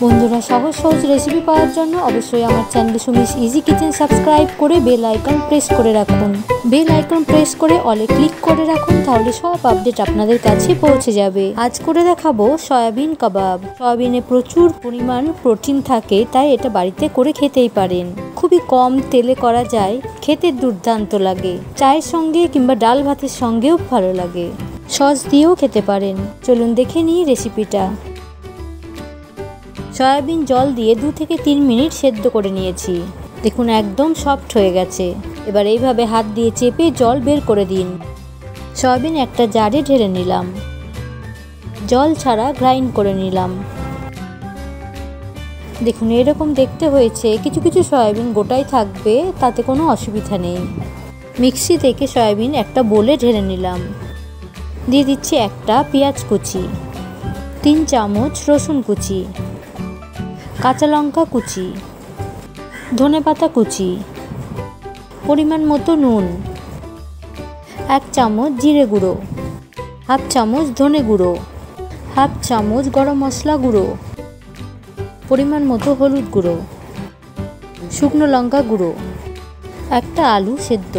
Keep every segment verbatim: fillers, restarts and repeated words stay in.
বন্ধুরা সহজ সহজ রেসিপি পাওয়ার জন্য অবশ্যই আমার channel Sumi's easy kitchen subscribe করে বেল আইকন প্রেস করে রাখুন। বেল আইকন প্রেস করে অলে ক্লিক করে রাখুন, তাহলে সব আপডেট আপনাদের কাছে পৌঁছে যাবে। আজ করে দেখাবো সয়াবিন কাবাব। সয়াবিনে প্রচুর পরিমাণ প্রোটিন থাকে, তাই এটা বাড়িতে করে খেতেই পারেন। খুবই কম তেলে করা যায়, খেতে দুর্দান্ত লাগে। চায়ের সঙ্গে কিংবা ডাল ভাতের সঙ্গেও ভালো লাগে। সস দিয়েও খেতে পারেন। চলুন দেখে নিই রেসিপিটা। সয়াবিন জল দিয়ে দু থেকে তিন মিনিট সেদ্ধ করে নিয়েছি। দেখুন একদম সফট হয়ে গেছে। এবার এইভাবে হাত দিয়ে চেপে জল বের করে দিন। সয়াবিন একটা জারে ঢেলে নিলাম, জল ছাড়া গ্রাইন্ড করে নিলাম। দেখুন এরকম দেখতে হয়েছে। কিছু কিছু সয়াবিন গোটাই থাকবে, তাতে কোনো অসুবিধা নেই। মিক্সি থেকে সয়াবিন একটা বোলে ঢেলে নিলাম। দিয়ে দিচ্ছি একটা পেঁয়াজ কুচি, তিন চামচ রসুন কুচি, কাঁচা লঙ্কা কুচি, ধনেপাতা কুচি, পরিমাণ মতো নুন, এক চামচ জিরে গুঁড়ো, হাফ চামচ ধনে গুঁড়ো, হাফ চামচ গরম মশলা গুঁড়ো, পরিমাণ মতো হলুদ গুঁড়ো, শুকনো লঙ্কা গুঁড়ো, একটা আলু সেদ্ধ,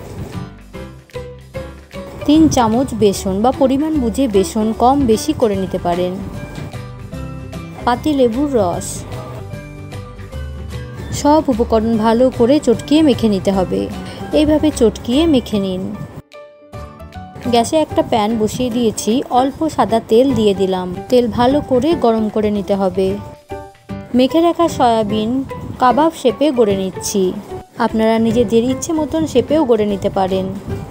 তিন চামচ বেসন বা পরিমাণ বুঝে বেসন কম বেশি করে নিতে পারেন, পাতিলেবুর রস। সব উপকরণ ভালো করে চটকিয়ে মেখে নিতে হবে। এইভাবে চটকিয়ে মেখে নিন। গ্যাসে একটা প্যান বসিয়ে দিয়েছি, অল্প সাদা তেল দিয়ে দিলাম। তেল ভালো করে গরম করে নিতে হবে। মেখে রাখা সয়াবিন কাবাব শেপে গড়ে নিচ্ছি। আপনারা নিজেদের ইচ্ছে মতন শেপেও গড়ে নিতে পারেন।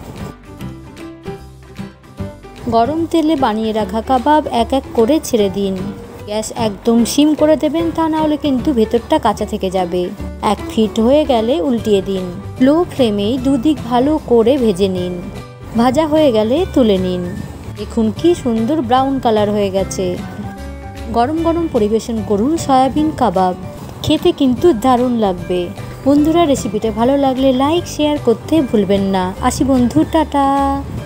গরম তেলে বানিয়ে রাখা কাবাব এক এক করে ছেড়ে দিন। গ্যাস একদম সিম করে দেবেন, তা না হলে কিন্তু ভেতরটা কাঁচা থেকে যাবে। এক ফিট হয়ে গেলে উল্টিয়ে দিন। লো ফ্লেমেই দুদিক ভালো করে ভেজে নিন। ভাজা হয়ে গেলে তুলে নিন। দেখুন কি সুন্দর ব্রাউন কালার হয়ে গেছে। গরম গরম পরিবেশন করুন সয়াবিন কাবাব। খেতে কিন্তু দারুণ লাগবে। বন্ধুরা রেসিপিটা ভালো লাগলে লাইক শেয়ার করতে ভুলবেন না। আসি বন্ধু, টাটা।